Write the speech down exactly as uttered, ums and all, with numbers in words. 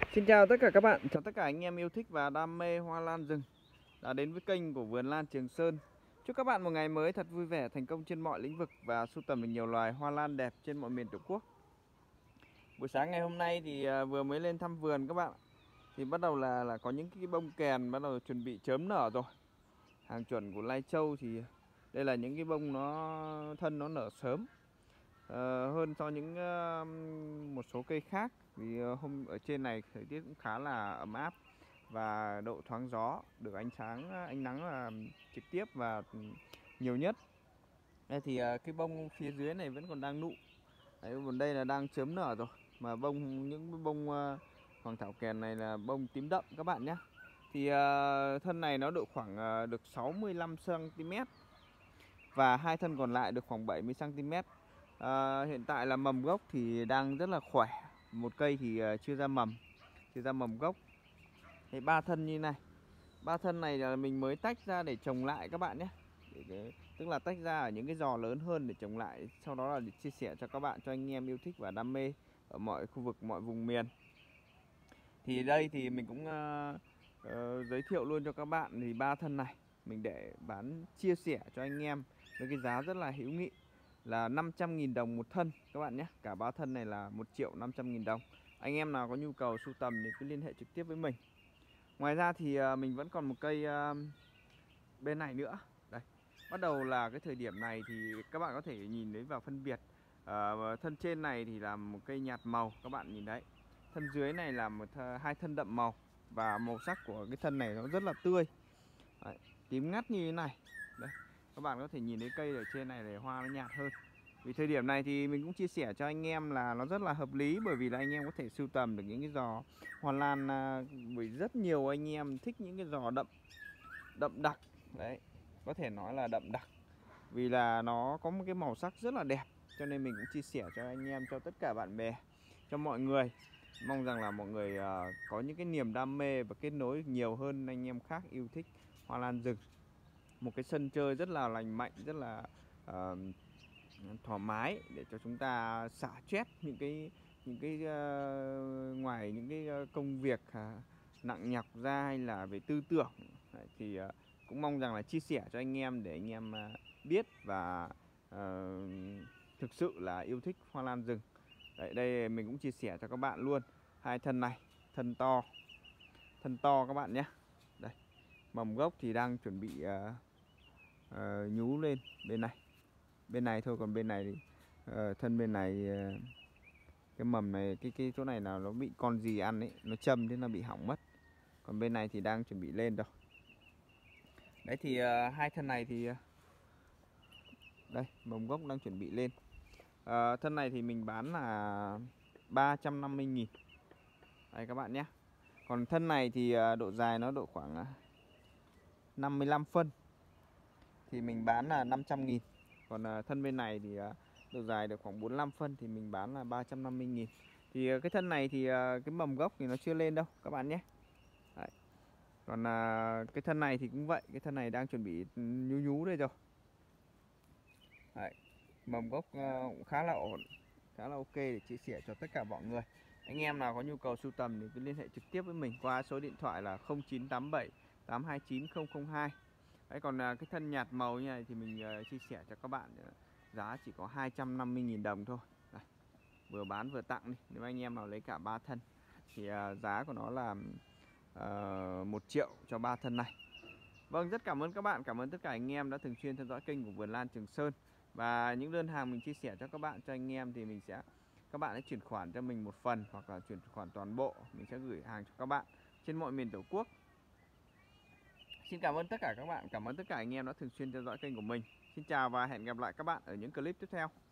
Xin chào tất cả các bạn, chào tất cả anh em yêu thích và đam mê hoa lan rừng đã đến với kênh của Vườn Lan Trường Sơn. Chúc các bạn một ngày mới thật vui vẻ, thành công trên mọi lĩnh vực và sưu tầm được nhiều loài hoa lan đẹp trên mọi miền Tổ quốc. Buổi sáng ngày hôm nay thì vừa mới lên thăm vườn các bạn, thì bắt đầu là là có những cái bông kèn bắt đầu chuẩn bị chớm nở rồi. Hàng chuẩn của Lai Châu thì đây là những cái bông nó thân nó nở sớm uh, hơn so những uh, một số cây khác, vì uh, hôm ở trên này thời tiết cũng khá là ấm áp và độ thoáng gió, được ánh sáng ánh nắng là trực tiếp và nhiều nhất. Đây thì uh, cái bông phía dưới này vẫn còn đang nụ. Đấy, còn đây là đang chớm nở rồi, mà bông những bông uh, hoàng thảo kèn này là bông tím đậm các bạn nhé. Thì uh, thân này nó độ khoảng uh, được sáu mươi lăm xăng ti mét và hai thân còn lại được khoảng bảy mươi xăng ti mét. À, hiện tại là mầm gốc thì đang rất là khỏe, một cây thì chưa ra mầm, chưa ra mầm gốc. Thế ba thân như này, ba thân này là mình mới tách ra để trồng lại các bạn nhé. Để, để, tức là tách ra ở những cái giò lớn hơn để trồng lại, sau đó là để chia sẻ cho các bạn, cho anh em yêu thích và đam mê ở mọi khu vực, mọi vùng miền. Thì đây thì mình cũng uh, uh, giới thiệu luôn cho các bạn thì ba thân này mình để bán chia sẻ cho anh em với cái giá rất là hữu nghị là năm trăm nghìn đồng một thân các bạn nhé. Cả ba thân này là một triệu năm trăm nghìn đồng. Anh em nào có nhu cầu sưu tầm thì cứ liên hệ trực tiếp với mình. Ngoài ra thì uh, mình vẫn còn một cây uh, bên này nữa. Đây, bắt đầu là cái thời điểm này thì các bạn có thể nhìn thấy và phân biệt. uh, Thân trên này thì là một cây nhạt màu, các bạn nhìn đấy. Thân dưới này là một th hai thân đậm màu, và màu sắc của cái thân này nó rất là tươi. Đấy, tím ngắt như thế này. Đây, các bạn có thể nhìn thấy cây ở trên này để hoa nó nhạt hơn. Vì thời điểm này thì mình cũng chia sẻ cho anh em là nó rất là hợp lý, bởi vì là anh em có thể sưu tầm được những cái giò hoa lan, bởi rất nhiều anh em thích những cái giò đậm đậm đặc. Đấy, có thể nói là đậm đặc vì là nó có một cái màu sắc rất là đẹp, cho nên mình cũng chia sẻ cho anh em, cho tất cả bạn bè, cho mọi người. Mong rằng là mọi người uh, có những cái niềm đam mê và kết nối nhiều hơn anh em khác yêu thích hoa lan rừng. Một cái sân chơi rất là lành mạnh, rất là uh, thoải mái để cho chúng ta xả stress những cái những cái uh, ngoài những cái công việc uh, nặng nhọc ra, hay là về tư tưởng. Đấy, thì uh, cũng mong rằng là chia sẻ cho anh em để anh em uh, biết và uh, thực sự là yêu thích hoa lan rừng. Đấy, đây mình cũng chia sẻ cho các bạn luôn hai thân này, thân to, thân to các bạn nhé. Đây, mầm gốc thì đang chuẩn bị uh, uh, nhú lên bên này, bên này thôi, còn bên này thì uh, thân bên này uh, cái mầm này, cái cái chỗ này là nó bị con gì ăn ấy, nó châm thế nó bị hỏng mất. Còn bên này thì đang chuẩn bị lên rồi. Đấy thì uh, hai thân này thì uh, đây, mầm gốc đang chuẩn bị lên. Uh, thân này thì mình bán là ba trăm năm mươi nghìn. Đây các bạn nhé. Còn thân này thì uh, độ dài nó độ khoảng uh, năm mươi lăm phân thì mình bán là năm trăm nghìn. Còn uh, thân bên này thì uh, độ dài được khoảng bốn mươi lăm phân thì mình bán là ba trăm năm mươi nghìn. Thì uh, cái thân này thì uh, cái mầm gốc thì nó chưa lên đâu các bạn nhé. Đấy. Còn uh, cái thân này thì cũng vậy, cái thân này đang chuẩn bị nhú nhú đây rồi. Đấy. Mầm gốc uh, cũng khá là ổn, khá là ok để chia sẻ cho tất cả mọi người. Anh em nào có nhu cầu sưu tầm thì cứ liên hệ trực tiếp với mình qua số điện thoại là không chín tám bảy tám hai chín không không hai. Đấy, còn uh, cái thân nhạt màu như này thì mình uh, chia sẻ cho các bạn uh, giá chỉ có hai trăm năm mươi nghìn đồng thôi. Đây, vừa bán vừa tặng đi. Nếu anh em nào lấy cả ba thân thì uh, giá của nó là uh, một triệu cho ba thân này. Vâng, rất cảm ơn các bạn, cảm ơn tất cả anh em đã thường xuyên theo dõi kênh của Vườn Lan Trường Sơn. Và những đơn hàng mình chia sẻ cho các bạn, cho anh em thì mình sẽ các bạn hãy chuyển khoản cho mình một phần hoặc là chuyển khoản toàn bộ, mình sẽ gửi hàng cho các bạn trên mọi miền Tổ quốc. Xin cảm ơn tất cả các bạn, cảm ơn tất cả anh em đã thường xuyên theo dõi kênh của mình. Xin chào và hẹn gặp lại các bạn ở những clip tiếp theo.